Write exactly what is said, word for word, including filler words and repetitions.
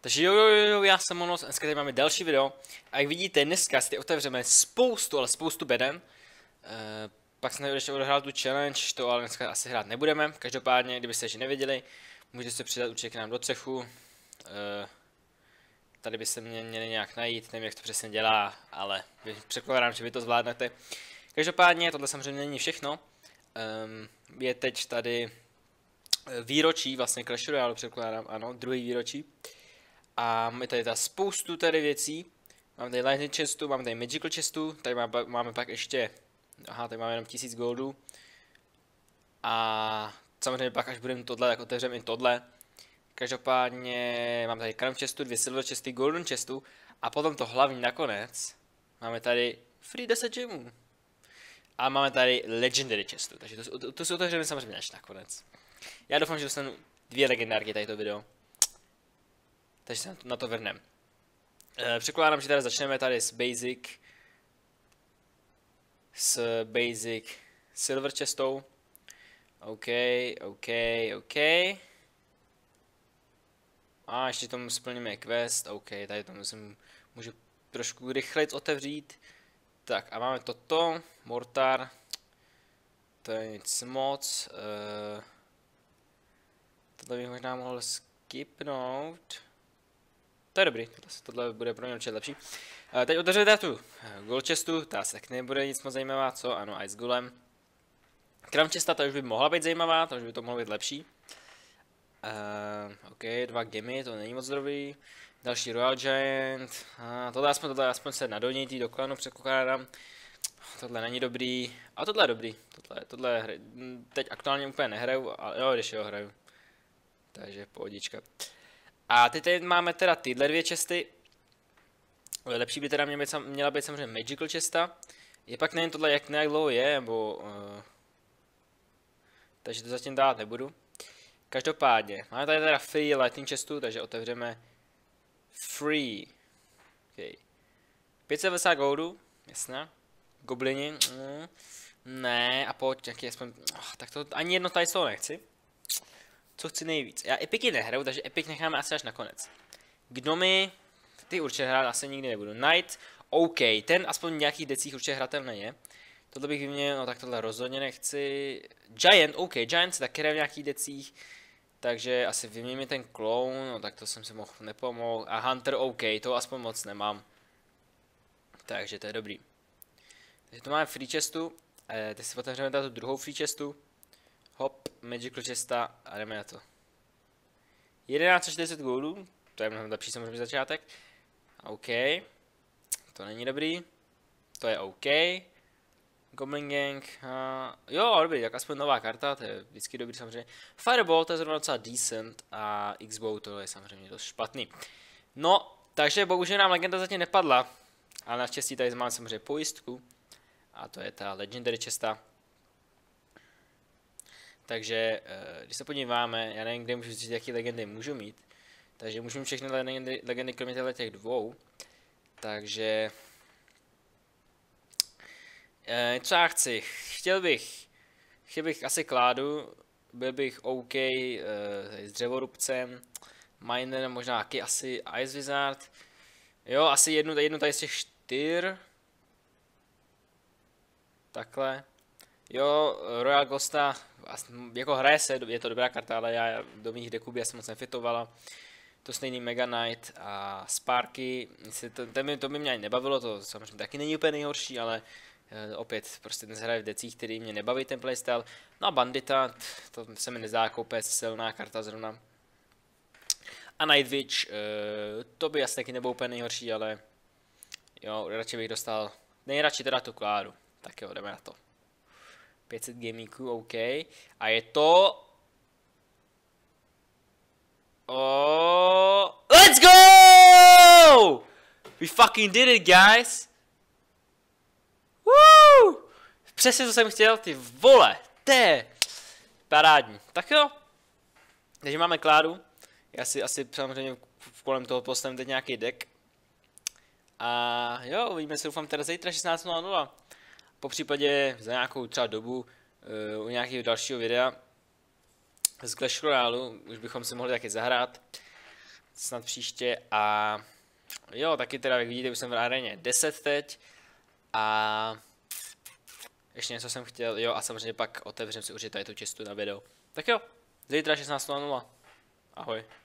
Takže jo, jo, jo, já jsem Monos, dneska tady máme další video. A jak vidíte, dneska si otevřeme spoustu, ale spoustu beden. E, pak jsem ještě odehrál tu challenge, to ale dneska asi hrát nebudeme. Každopádně, kdybyste ještě nevěděli, můžete se přidat určitě k nám do cechu. E, tady byste mě měli nějak najít, nevím jak to přesně dělá, ale předpokládám, že vy to zvládnete. Každopádně, tohle samozřejmě není všechno. E, je teď tady výročí, vlastně Clash Royale předpokládám, ano, druhý výročí. A máme tady ta spoustu tady věcí. Máme tady Lightning chestu, máme tady Magical chestu, tady máme, máme pak ještě, aha, tady máme jenom tisíc goldů. A samozřejmě pak, až budeme tohle, tak otevřeme i tohle. Každopádně mám tady Crown chestu, dvě Silver chesty, Golden chestu a potom to hlavní nakonec. Máme tady Free deset gemů. A máme tady Legendary chestu, takže to, to, to si otevřeme samozřejmě až nakonec. Já doufám, že dostanu dvě legendárky tady to video. Takže se na to vrnem. E, Předpokládám, že tady začneme tady s Basic. S Basic Silver chestou. OK, OK, OK. A ještě tomu splníme quest. OK, tady to musím, můžu trošku rychleji otevřít. Tak a máme toto. Mortar. To je nic moc. E, tohle bych možná mohl skipnout. To je dobrý, tohle bude pro mě určitě lepší. Uh, teď otevřeme tu Gold chestu, ta se tak nebude nic moc zajímavá, co? Ano, Ice Golem. Crown chesta, ta už by mohla být zajímavá, to už by to mohlo být lepší. Uh, OK, dva gemy, to není moc dobrý. Další Royal Giant. Uh, tohle aspoň, tohle aspoň se nadonítí do klanu, předpokládám. Tohle není dobrý. A tohle je dobrý. Tohle, tohle hry. Teď aktuálně úplně nehraju, ale jo, když jo, hraju. Takže pohodička. A teď tady máme teda tyhle dvě chesty. Lepší by teda měla být, měla být samozřejmě Magical chesta. Je pak nevím tohle jak nějak dlouho je, nebo... Uh, takže to zatím dát nebudu. Každopádně, máme tady teda Free Lightning chestu, takže otevřeme Free. Okay. pět set devadesát goldů, jasně. Goblini, mm, ne, a pojď, jaký aspoň... Oh, tak to ani jedno tady z toho nechci. Co chci nejvíc. Já Epiky nehraju, takže Epic necháme asi až nakonec. Gnomy, ty určitě hrát asi nikdy nebudu. Knight, OK, ten aspoň v nějakých decích určitě hratelný je. Tohle bych vyměnil, no tak tohle rozhodně nechci. Giant, OK, Giant se taky hraje v nějakých decích. Takže asi vyměním ten Clown, no tak to jsem si mohl nepomohl. A Hunter, OK, to aspoň moc nemám. Takže to je dobrý. Takže tu máme free chestu. Eh, teď si otevřeme tu druhou free chestu. Hop, Magical chesta a jdeme na to. jedenáct set čtyřicet goldů, to je mnohem lepší samozřejmě začátek. OK, to není dobrý. To je OK. Goblin Gang, uh, jo dobrý, tak aspoň nová karta, to je vždycky dobrý samozřejmě. Fireball, to je zrovna docela decent a X-Bow, to je samozřejmě dost špatný. No, takže bohužel nám legenda zatím nepadla, ale naštěstí tady máme samozřejmě pojistku. A to je ta Legendary chesta. Takže, když se podíváme, já nevím, kde můžu říct, jaký legendy můžu mít. Takže můžu mít všechny legendy, legendy kromě těch dvou. Takže... Co já chci? Chtěl bych... Chtěl bych asi kládu. Byl bych OK s dřevorubcem. Miner, možná taky asi Ice Wizard. Jo, asi jednu, jednu tady z těch čtyř. Takhle. Jo, Royal Ghosta, jako hraje se, je to dobrá karta, ale já do mých deků by asi moc nefitovala. To stejný Mega Knight a Sparky, to, to, by, to by mě ani nebavilo, to samozřejmě taky není úplně nejhorší, ale e, opět prostě dnes hraje v decích, který mě nebaví ten playstyle. No a Bandita, to se mi nezdá jako úplně silná karta zrovna. A Night Witch, e, to by asi taky nebylo úplně nejhorší, ale jo, radši bych dostal, nejradši teda tu kládu, tak jo, jdeme na to. pět set gamíků, OK. A je to... Oh... Let's go! We fucking did it, guys! Woo! Přesně co jsem chtěl, ty vole! Té! Parádní. Tak jo. Takže máme kládu. Já si asi samozřejmě kolem toho postavím teď nějaký deck. A jo, uvidíme se doufám teda zítra šestnáct nula nula. Po případě za nějakou třeba dobu uh, u nějakého dalšího videa z Clash Royale už bychom si mohli taky zahrát. snad příště a jo, taky teda, jak vidíte, už jsem v aréně deset teď a ještě něco jsem chtěl, jo a samozřejmě pak otevřem si určitě tady tu cestu na video. Tak jo, zítra šestnáct nula nula. Ahoj.